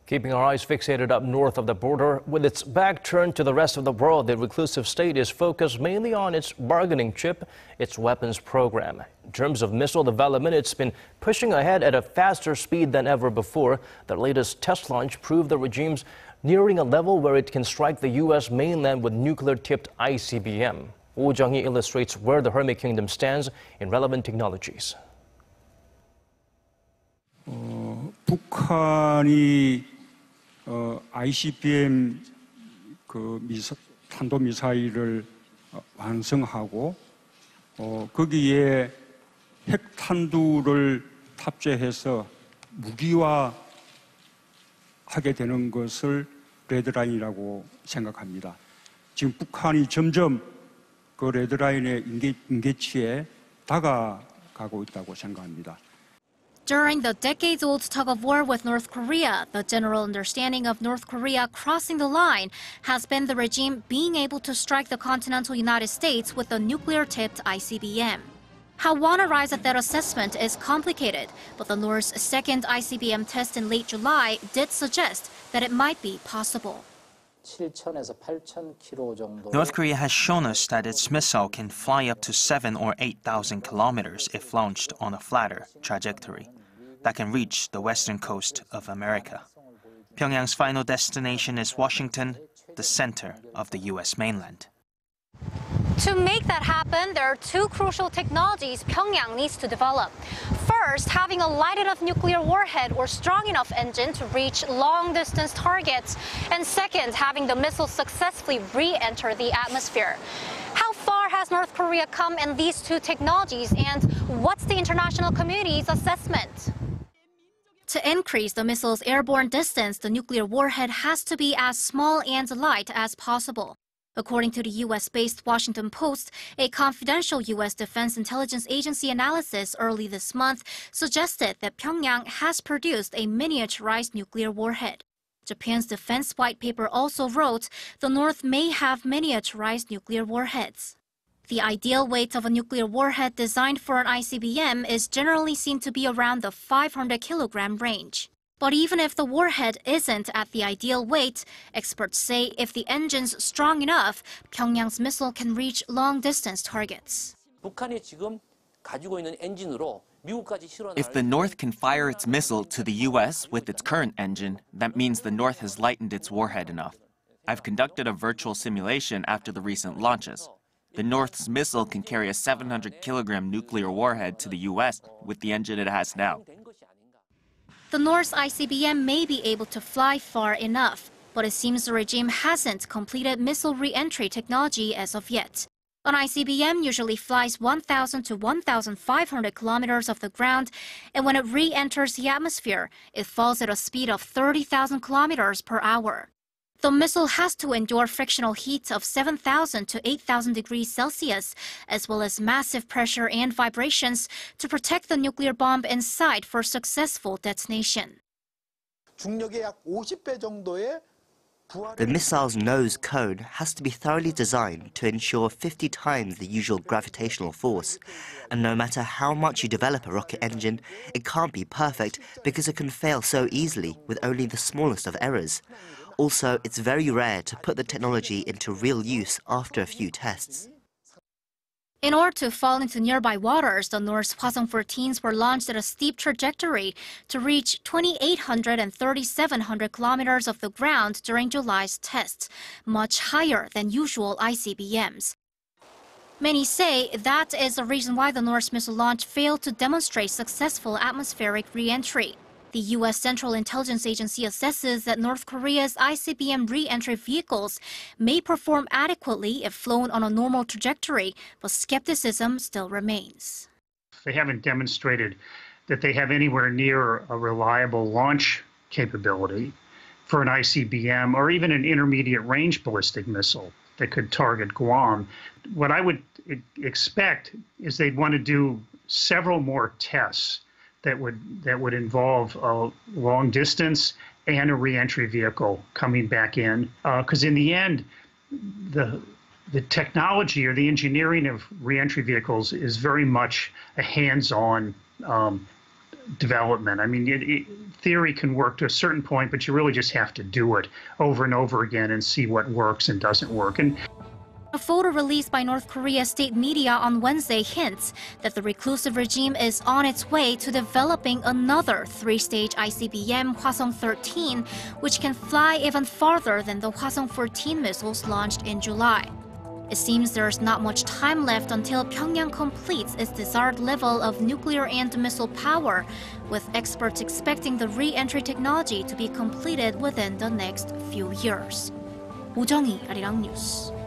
Keeping our eyes fixated up north of the border, with its back turned to the rest of the world, the reclusive state is focused mainly on its bargaining chip, its weapons program. In terms of missile development, it's been pushing ahead at a faster speed than ever before. The latest test launch proved the regime's nearing a level where it can strike the U.S. mainland with nuclear-tipped ICBM. Jung-hee illustrates where the Hermit Kingdom stands in relevant technologies. 북한이 ICBM 탄도미사일을 완성하고 거기에 핵탄두를 탑재해서 무기화하게 되는 것을 레드라인이라고 생각합니다. 지금 북한이 점점 그 레드라인의 임계치에 다가가고 있다고 생각합니다. During the decades-old tug-of-war with North Korea, the general understanding of North Korea crossing the line has been the regime being able to strike the continental United States with a nuclear-tipped ICBM. How one arrives at that assessment is complicated, but the North's second ICBM test in late July did suggest that it might be possible. North Korea has shown us that its missile can fly up to 7,000 or 8,000 kilometers if launched on a flatter trajectory that can reach the western coast of America. Pyongyang's final destination is Washington, the center of the U.S. mainland. To make that happen, there are two crucial technologies Pyongyang needs to develop. First, having a light enough nuclear warhead or strong enough engine to reach long-distance targets. And second, having the missile successfully re-enter the atmosphere. How far has North Korea come in these two technologies, and what's the international community's assessment? To increase the missile's airborne distance, the nuclear warhead has to be as small and light as possible. According to the U.S.-based Washington Post, a confidential U.S. Defense Intelligence Agency analysis early this month suggested that Pyongyang has produced a miniaturized nuclear warhead. Japan's defense white paper also wrote the North may have miniaturized nuclear warheads. The ideal weight of a nuclear warhead designed for an ICBM is generally seen to be around the 500-kilogram range. But even if the warhead isn't at the ideal weight, experts say if the engine's strong enough, Pyongyang's missile can reach long-distance targets. If the North can fire its missile to the U.S. with its current engine, that means the North has lightened its warhead enough. I've conducted a virtual simulation after the recent launches. The North's missile can carry a 700-kilogram nuclear warhead to the U.S. with the engine it has now. The North's ICBM may be able to fly far enough, but it seems the regime hasn't completed missile re-entry technology as of yet. An ICBM usually flies 1,000 to 1,500 kilometers off the ground, and when it re-enters the atmosphere, it falls at a speed of 30,000 kilometers per hour. The missile has to endure frictional heat of 7,000 to 8,000 degrees Celsius, as well as massive pressure and vibrations to protect the nuclear bomb inside for successful detonation. The missile's nose cone has to be thoroughly designed to ensure 50 times the usual gravitational force. And no matter how much you develop a rocket engine, it can't be perfect because it can fail so easily with only the smallest of errors. Also, it's very rare to put the technology into real use after a few tests. In order to fall into nearby waters, the North's Hwasong-14s were launched at a steep trajectory to reach 2,800 and 3,700 kilometers off the ground during July's tests, much higher than usual ICBMs. Many say that is the reason why the North's missile launch failed to demonstrate successful atmospheric re-entry. The U.S. Central Intelligence Agency assesses that North Korea's ICBM re-entry vehicles may perform adequately if flown on a normal trajectory, but skepticism still remains. They haven't demonstrated that they have anywhere near a reliable launch capability for an ICBM or even an intermediate-range ballistic missile that could target Guam. What I would expect is they'd want to do several more tests that would involve a long distance and a re-entry vehicle coming back in, because in the end, the technology or the engineering of re-entry vehicles is very much a hands-on development. I mean, theory can work to a certain point, but you really just have to do it over and over again and see what works and doesn't work. And a photo released by North Korea's state media on Wednesday hints that the reclusive regime is on its way to developing another three-stage ICBM Hwasong-13, which can fly even farther than the Hwasong-14 missiles launched in July. It seems there's not much time left until Pyongyang completes its desired level of nuclear and missile power, with experts expecting the re-entry technology to be completed within the next few years. Jung-hee, Arirang News.